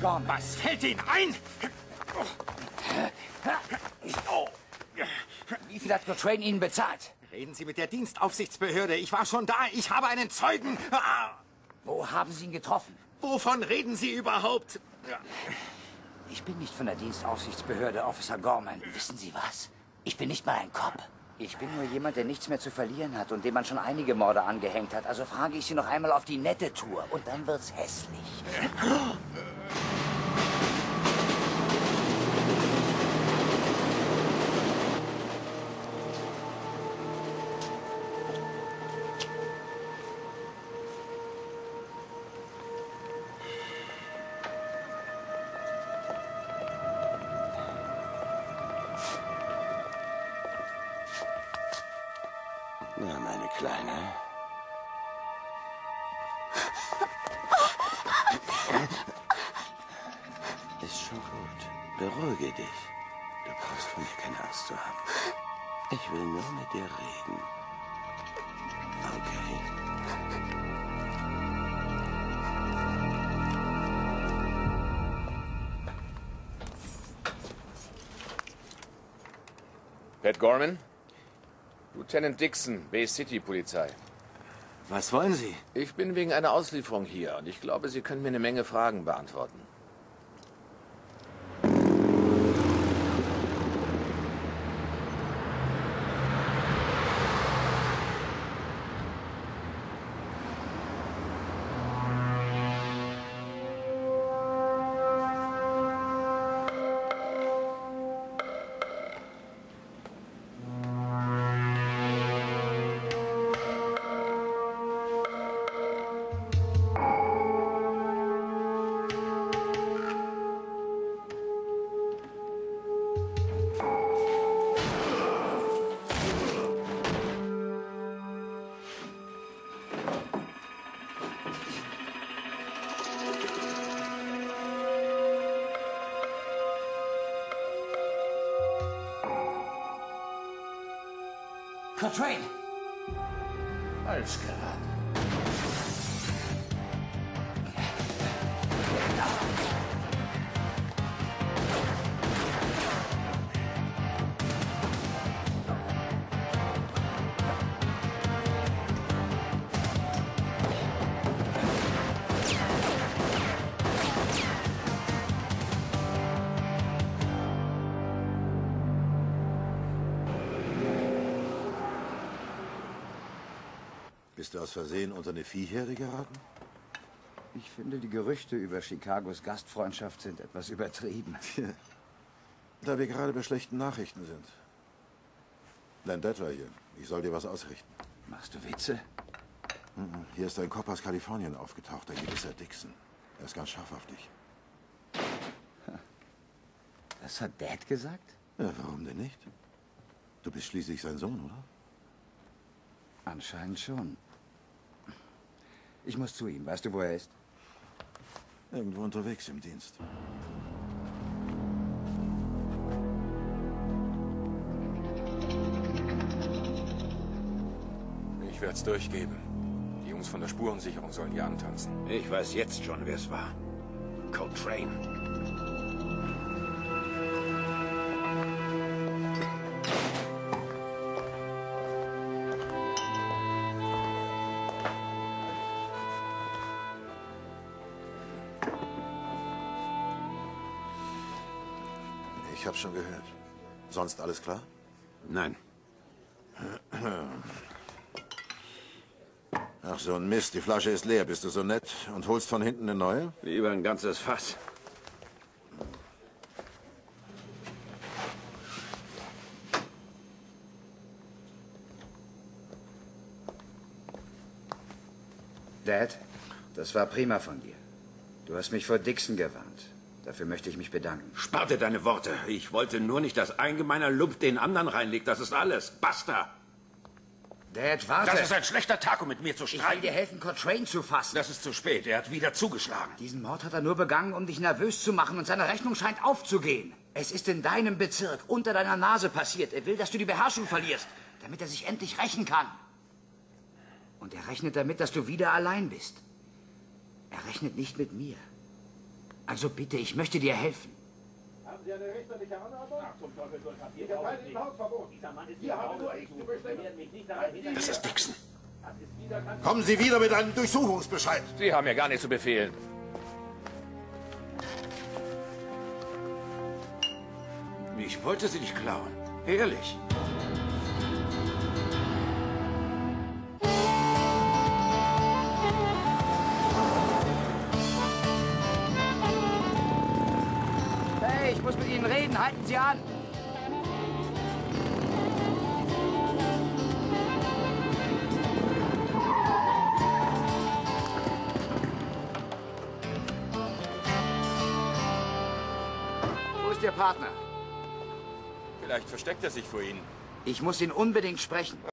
Gorman. Was fällt Ihnen ein? Wie viel hat Cochrane Ihnen bezahlt? Reden Sie mit der Dienstaufsichtsbehörde. Ich war schon da. Ich habe einen Zeugen. Wo haben Sie ihn getroffen? Wovon reden Sie überhaupt? Ich bin nicht von der Dienstaufsichtsbehörde, Officer Gorman. Wissen Sie was? Ich bin nicht mal ein Cop. Ich bin nur jemand, der nichts mehr zu verlieren hat und dem man schon einige Morde angehängt hat. Also frage ich Sie noch einmal auf die nette Tour und dann wird's hässlich. Na, meine Kleine. Ist schon gut. Beruhige dich. Du brauchst von mir keine Angst zu haben. Ich will nur mit dir reden. Okay? Pat Gorman? Lieutenant Dixon, Bay City Polizei. Was wollen Sie? Ich bin wegen einer Auslieferung hier und ich glaube, Sie können mir eine Menge Fragen beantworten. Cochrane! Falsch geraten. Bist du aus Versehen unter eine Viehherde geraten? Ich finde, die Gerüchte über Chicagos Gastfreundschaft sind etwas übertrieben. Tja, da wir gerade bei schlechten Nachrichten sind. Dein Dad war hier. Ich soll dir was ausrichten. Machst du Witze? Hier ist ein Cop aus Kalifornien aufgetaucht, ein gewisser Dixon. Er ist ganz scharf auf dich. Das hat Dad gesagt? Ja, warum denn nicht? Du bist schließlich sein Sohn, oder? Anscheinend schon. Ich muss zu ihm. Weißt du, wo er ist? Irgendwo unterwegs im Dienst. Ich werde es durchgeben. Die Jungs von der Spurensicherung sollen hier antanzen. Ich weiß jetzt schon, wer es war. Cochrane. Ich hab's schon gehört. Sonst alles klar? Nein. Ach, so ein Mist. Die Flasche ist leer. Bist du so nett und holst von hinten eine neue? Lieber ein ganzes Fass. Dad, das war prima von dir. Du hast mich vor Dixon gewarnt. Dafür möchte ich mich bedanken. Sparte deine Worte. Ich wollte nur nicht, dass ein gemeiner Lump den anderen reinlegt. Das ist alles. Basta. Dad, warte! Das ist ein schlechter Tag, um mit mir zu Ich will streiten. dir helfen, Cochrane zu fassen. Das ist zu spät. Er hat wieder zugeschlagen. Diesen Mord hat er nur begangen, um dich nervös zu machen und seine Rechnung scheint aufzugehen. Es ist in deinem Bezirk, unter deiner Nase passiert. Er will, dass du die Beherrschung verlierst, damit er sich endlich rächen kann. Und er rechnet damit, dass du wieder allein bist. Er rechnet nicht mit mir. Also bitte, ich möchte dir helfen. Haben Sie eine richterliche Anordnung? Ach, zum Teufel, ich erteile Ihnen Hausverbot. Hier haben nur ich zu bestimmen. Das ist Dixon. Kommen Sie wieder mit einem Durchsuchungsbescheid. Sie haben ja gar nichts zu befehlen. Ich wollte sie nicht klauen. Ehrlich. Hey, ich muss mit Ihnen reden. Halten Sie an. Wo ist Ihr Partner? Vielleicht versteckt er sich vor Ihnen. Ich muss ihn unbedingt sprechen.